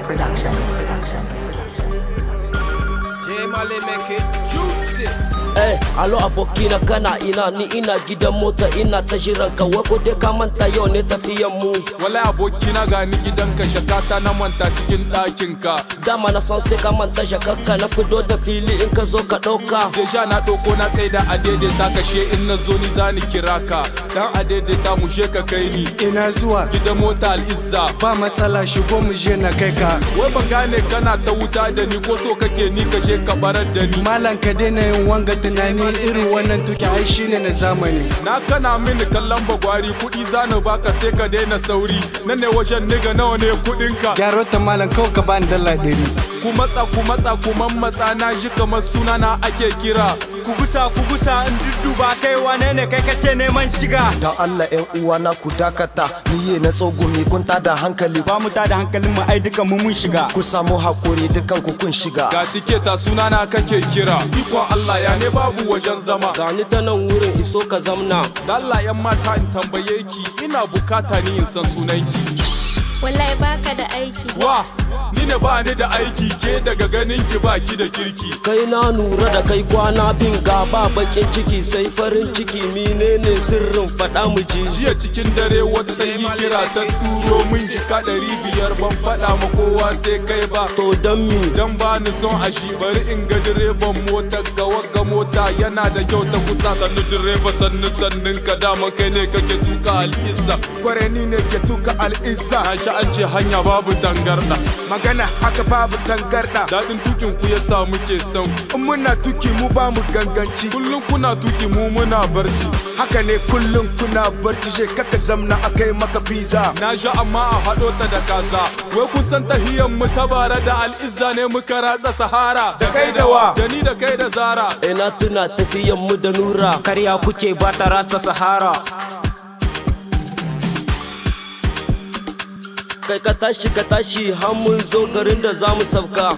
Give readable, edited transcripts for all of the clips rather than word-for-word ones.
Production. J-Male make it juicy. Alo abokina kana ina ni ina gidan mota ina ta jiran ka wai ko dai ka manta yau ne tafiyan mu. Wallahi abokina ga ni gidan ka shakata na manta cikin ɗakin ka. Dama na san sai ka manta shakarka na fido da fili in ka zo ka ɗauka. Deja na ɗauko na tsaye da adaidaita ka she in na zo ni za ni kira ka. Dan adaidaita mu je ka kai ni. Ina zuwa gidan mota Al-Izza. Ba matsala shigo mu je na kai ka. Wai ban gane kana ta wuta da ni ko so kake ni ka je ka barar da ni. Malam ka daina yin wanga tunani irin wannan tuki ai shine na zamani. Na kana mini kallon bagwari kuɗi zanu baka sai ka daina sauri. Nan ne wajen niga nawa ne kuɗin ka. Gyaro ta malam kawai ka bani dala 100. Ku matsa ku mammatsa na ji kamar sunana ake kira. Ku gusa in dudduba kai wane ne kai kake neman shiga. Dan Allah ƴan uwana ku dakata niye na tsogumi kun tada hankali. Ba mu tada hankalin mu ai dukan mu mun shiga. Ku samu hakuri dukan ku kun shiga. Ga tiketa sunana kake kira. Ikon Allah ya ne babu wajen zama. Gani ta nan wurin iso ka zamna. Dan Allah ƴan mata in tambaye ki ina bukata ni in san sunanki. Wallahi baka da aiki. Wa ni ne ba ni da aiki ke daga ganin ki baki da kirki. Kai na nura da kai kwana bin gaba bakin ciki sai farin ciki menene sirrin faɗa mu ji. Jiya cikin dare wata ta yi kira ta turo min jika 500 ban faɗa ma kowa sai kai ba. To dan mi dan ba ni son a shi bari in ga direban mota ga wagga mota yana da kyau ta kusa sannu direba sannun ka daman kai ne kake tuka Al-Izza. Kware ni ne ke tuka Al-Izza. An ce hanya babu tangarda. Magana haka babu tangarda. Daɗin tukin ku yasa muke son. In muna tuki mu ba mu ganganci. Kullum kuna tuki mu muna barci. Haka ne kullum kuna barci she kaka zamna akai maka pizza. Na sha amma a haɗo ta da kaza. Wai kun san tahiyan mu tabara da Al-Izza ne muka ratsa Sahara. Da kai da wa? Da ni da kai da Zara. Ina tuna tafiyan mu da Nura. Karya kuke ba ta ratsa Sahara. Kai ka tashi har mun zo garin da zamu sauka.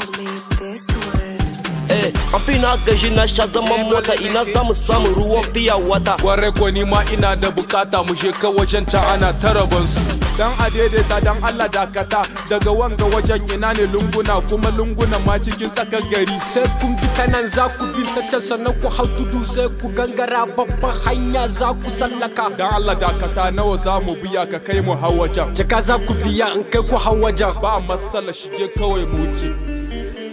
An fi na gaji na sha zaman mota ina zamu samu ruwan fiya wata. Kwarai ko ni ma ina da bukata mu je ka wajen can ana taraban su. Dan adaidaita dan Allah dakata daga wanga wajen ina ne lunguna kuma lunguna ma cikin tsakar gari. Sai kun bi ta nan za ku bi ta can sannan ku hau tudu sai ku gangara babban hanya za ku sallaka. Dan Allah dakata nawa za mu biya ka kai mu hau wajen. Jaka za ku biya in kai ku hau wajen. Ba matsala shige kawai mu wuce.